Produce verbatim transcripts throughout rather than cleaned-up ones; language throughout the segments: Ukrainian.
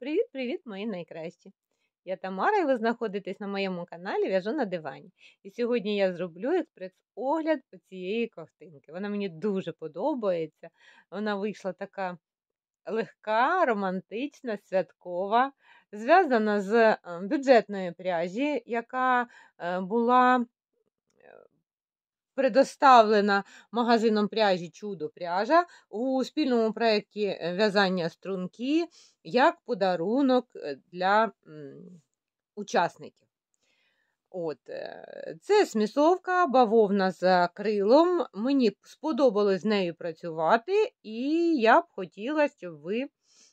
Привіт-привіт, мої найкращі! Я Тамара, і ви знаходитесь на моєму каналі В'яжу на дивані. І сьогодні я зроблю експрес-огляд по цієї ковтинки. Вона мені дуже подобається. Вона вийшла така легка, романтична, святкова, зв'язана з бюджетної пряжі, яка була предоставлена магазином пряжі Чудо пряжа у спільному проєкті в'язання струнки як подарунок для учасників. От, це смісовка, бавовна з акрилом. Мені сподобалось з нею працювати, і я б хотіла, щоб ви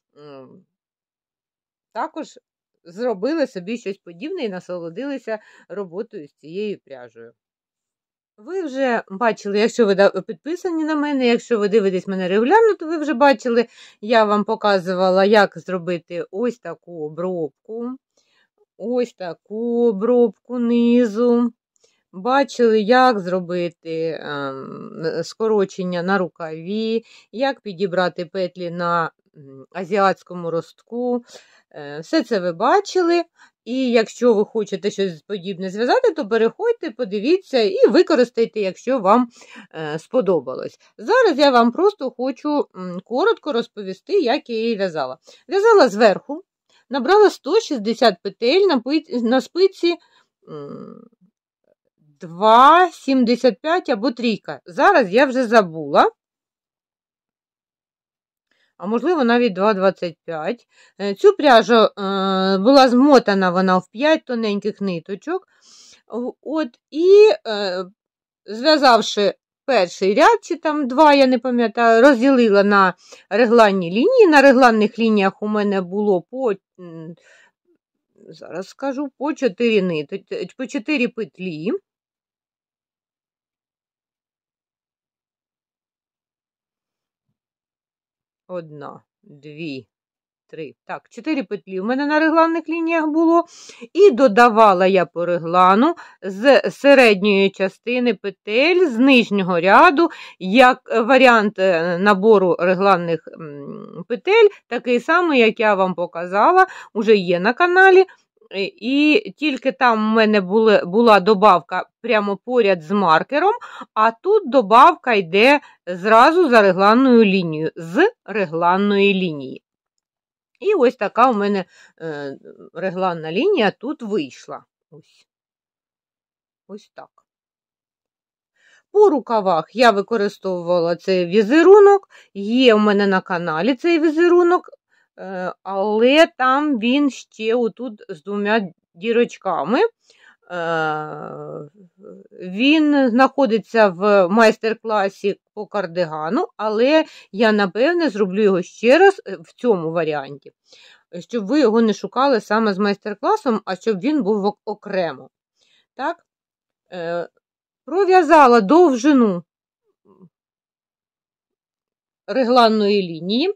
також зробили собі щось подібне і насолодилися роботою з цією пряжею. Ви вже бачили, якщо ви підписані на мене, якщо ви дивитесь мене регулярно, то ви вже бачили, я вам показувала, як зробити ось таку обробку, ось таку обробку низу. Бачили, як зробити е, скорочення на рукаві, як підібрати петлі на азіатському ростку. Е, все це ви бачили. І якщо ви хочете щось подібне зв'язати, то переходьте, подивіться і використайте, якщо вам е, сподобалось. Зараз я вам просто хочу м, коротко розповісти, як я її в'язала. В'язала зверху, набрала сто шістдесят петель на, на спиці м, два сімдесят п'ять або трійка. Зараз я вже забула. А можливо, навіть два двадцять п'ять. Цю пряжу е, була змотана вона в п'ять тоненьких ниточок. От, і е, зв'язавши перший ряд, чи там два, я не пам'ятаю, розділила на регланні лінії. На регланних лініях у мене було по, зараз скажу, по чотири ниточки, по чотири петлі. Одна, дві, три. Так, чотири петлі у мене на регланних лініях було. І додавала я по реглану з середньої частини петель, з нижнього ряду, як варіант набору регланних петель, такий самий, як я вам показала, уже є на каналі. І тільки там у мене були, була добавка прямо поряд з маркером, а тут добавка йде зразу за регланною лінією, з регланної лінії. І ось така у мене е, регланна лінія тут вийшла. Ось. Ось так. По рукавах я використовувала цей візерунок, є у мене на каналі цей візерунок, але там він ще отут з двома дірочками. Він знаходиться в майстер-класі по кардигану, але я, напевне, зроблю його ще раз в цьому варіанті, щоб ви його не шукали саме з майстер-класом, а щоб він був окремо. Так? Пров'язала довжину регланної лінії.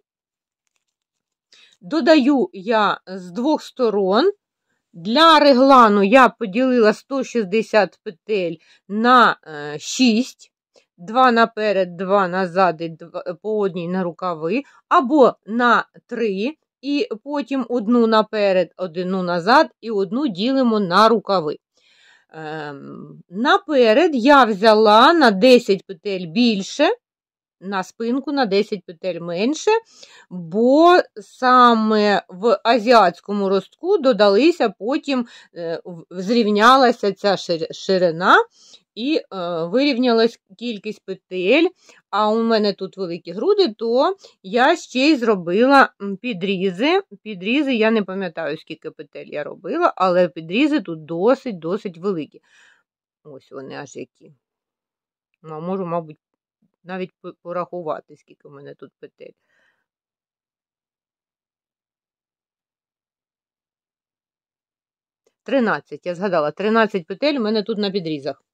Додаю я з двох сторон. Для реглану я поділила сто шістдесят петель на шість. два наперед, два назад, і по одній на рукави. Або на три. І потім одну наперед, одну назад і одну ділимо на рукави. Ем, наперед я взяла на десять петель більше. На спинку на десять петель менше, бо саме в азіатському ростку додалися, потім зрівнялася ця ширина і вирівнялась кількість петель, а у мене тут великі груди, то я ще й зробила підрізи. Підрізи, я не пам'ятаю, скільки петель я робила, але підрізи тут досить-досить великі. Ось вони аж які. Можу, мабуть, навіть порахувати, скільки в мене тут петель. тринадцять, я згадала, тринадцять петель у мене тут на підрізах.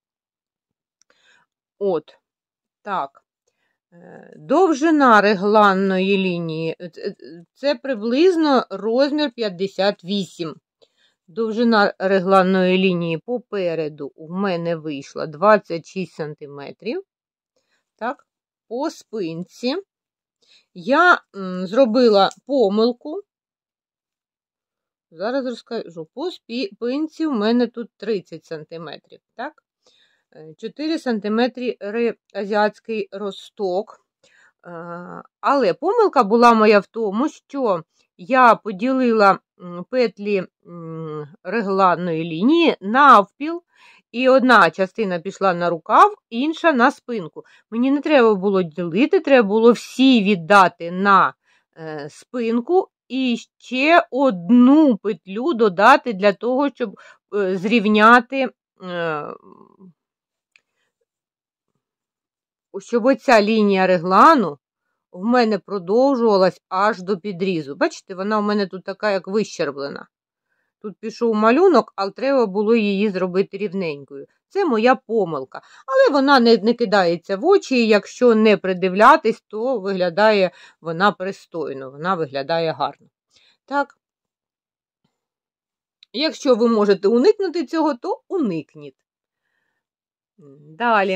От, так. Довжина регланної лінії, це приблизно розмір п'ятдесят вісім. Довжина регланної лінії попереду у мене вийшла двадцять шість сантиметрів. Так, по спинці я м, зробила помилку, Зараз розкажу. По спинці в мене тут тридцять сантиметрів, так? чотири сантиметри азіатський росток. Але помилка була моя в тому, що я поділила петлі регланної лінії навпіл, і одна частина пішла на рукав, інша на спинку. Мені не треба було ділити, треба було всі віддати на спинку і ще одну петлю додати для того, щоб зрівняти, щоб оця лінія реглану в мене продовжувалась аж до підрізу. Бачите, вона у мене тут така, як вищерблена. Тут пішов малюнок, але треба було її зробити рівненькою. Це моя помилка. Але вона не, не кидається в очі, і якщо не придивлятись, то виглядає вона пристойно, вона виглядає гарно. Так. Якщо ви можете уникнути цього, то уникніть. Далі.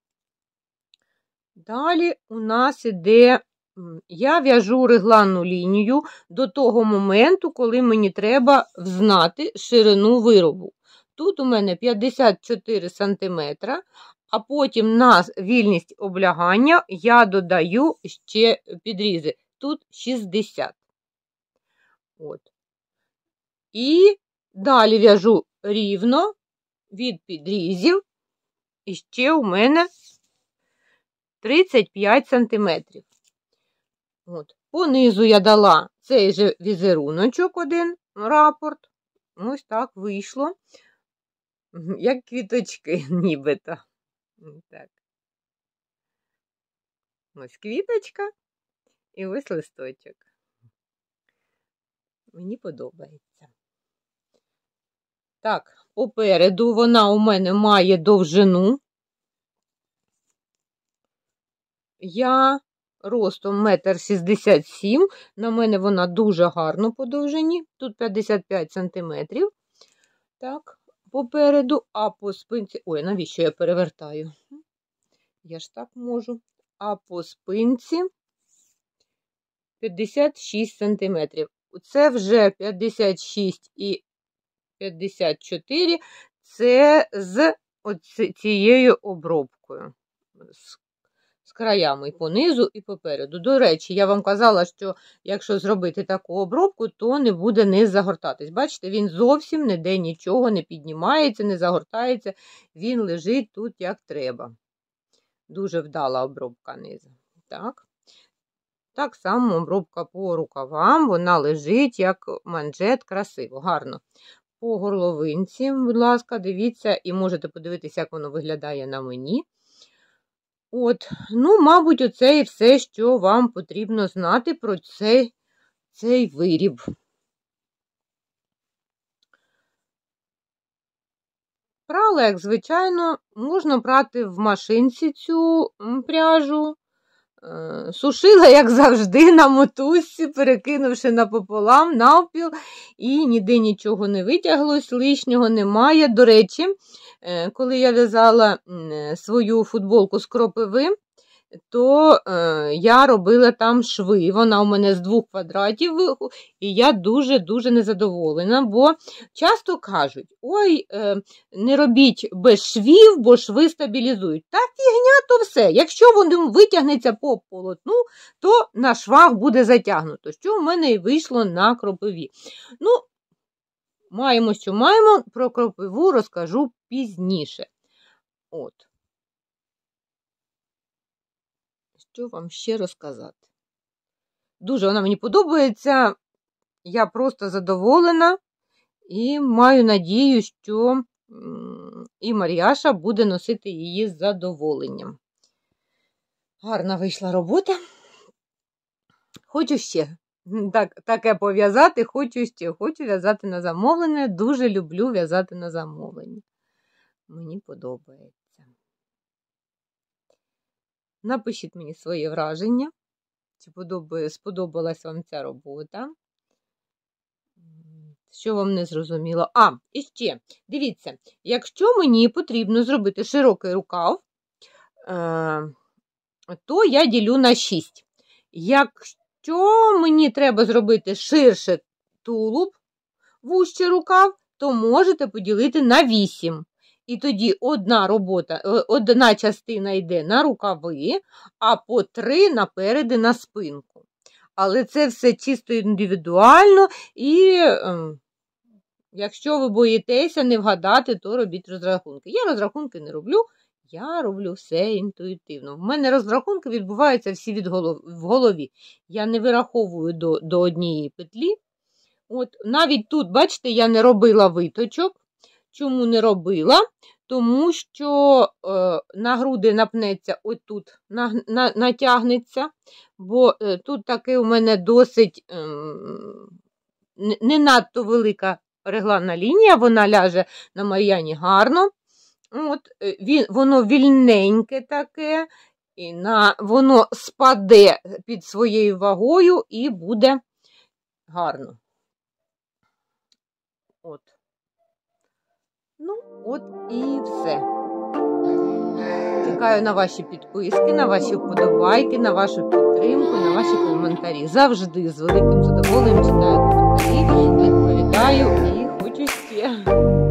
Далі у нас іде, я в'яжу регланну лінію до того моменту, коли мені треба взнати ширину виробу. Тут у мене п'ятдесят чотири сантиметри, а потім на вільність облягання я додаю ще підрізи. Тут шістдесят. От. І далі в'яжу рівно від підрізів, і ще у мене тридцять п'ять сантиметрів. От. Понизу я дала цей же візеруночок, один рапорт. Ось так вийшло. Як квіточки, нібито. Так. Ось квіточка і ось листочок. Мені подобається. Так, попереду вона у мене має довжину. Я ростом метр шістдесят сім, на мене вона дуже гарно по довжині, тут п'ятдесят п'ять сантиметрів, так, попереду, а по спинці, ой, навіщо я перевертаю? Я ж так можу. А по спинці п'ятдесят шість сантиметрів. Це вже п'ятдесят шість і п'ятдесят чотири, це з цією обробкою. З краями і понизу, і попереду. До речі, я вам казала, що якщо зробити таку обробку, то не буде низ загортатись. Бачите, він зовсім ніде нічого не піднімається, не загортається, він лежить тут як треба. Дуже вдала обробка низу. Так. Так само обробка по рукавам, вона лежить як манжет, красиво, гарно. По горловинці, будь ласка, дивіться, і можете подивитися, як воно виглядає на мені. От, ну, мабуть, оце і все, що вам потрібно знати про цей, цей виріб. Прала, як звичайно, можна прати в машинці цю пряжу. Сушила, як завжди, на мотузці, перекинувши напополам, навпіл, і ніде нічого не витяглось, лишнього немає. До речі, коли я в'язала свою футболку з кропиви, то я робила там шви. Вона у мене з двох квадратів, і я дуже-дуже незадоволена, бо часто кажуть, ой, не робіть без швів, бо шви стабілізують. Та фігня то все. Якщо воно витягнеться по полотну, то на швах буде затягнуто, що в мене і вийшло на кропиві. Ну, маємо, що маємо, про кропиву розкажу пізніше. От. Що вам ще розказати? Дуже вона мені подобається, я просто задоволена і маю надію, що і Мар'яша буде носити її з задоволенням. Гарна вийшла робота. Хочу ще так, таке пов'язати, хочу ще, хочу в'язати на замовлення, дуже люблю в'язати на замовлення. Мені подобається. Напишіть мені своє враження, чи сподобалась вам ця робота, що вам не зрозуміло. А, і ще, дивіться, якщо мені потрібно зробити широкий рукав, то я ділю на шість. Якщо мені треба зробити ширше тулуб, вужче рукав, то можете поділити на вісім. І тоді одна робота, одна частина йде на рукави, а по три напереди на спинку. Але це все чисто індивідуально і е, якщо ви боїтеся не вгадати, то робіть розрахунки. Я розрахунки не роблю, я роблю все інтуїтивно. В мене розрахунки відбуваються всі від голов... в голові. Я не вираховую до, до однієї петлі. От, навіть тут, бачите, я не робила виточок. Чому не робила? Тому що е, на груди напнеться, отут на, на, натягнеться, бо е, тут таки у мене досить е, не надто велика регланна лінія, вона ляже на Мар'яні гарно. От, він, воно вільненьке таке, і на, воно спаде під своєю вагою і буде гарно. От. Ну, от і все. Чекаю на ваші підписки, на ваші вподобайки, на вашу підтримку, на ваші коментарі. Завжди з великим задоволенням читаю коментарі, відповідаю і хочу ще.